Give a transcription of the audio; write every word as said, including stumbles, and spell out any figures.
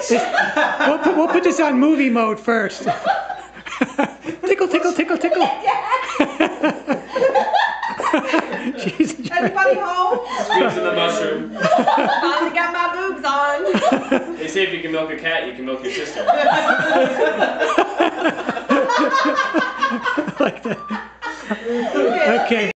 We'll put, we'll put this on movie mode first. Tickle, tickle, tickle, tickle. Jesus. Everybody home? Squeezing the mushroom. Finally got my boobs on. They say if you can milk a cat, you can milk your sister. Like that. Okay.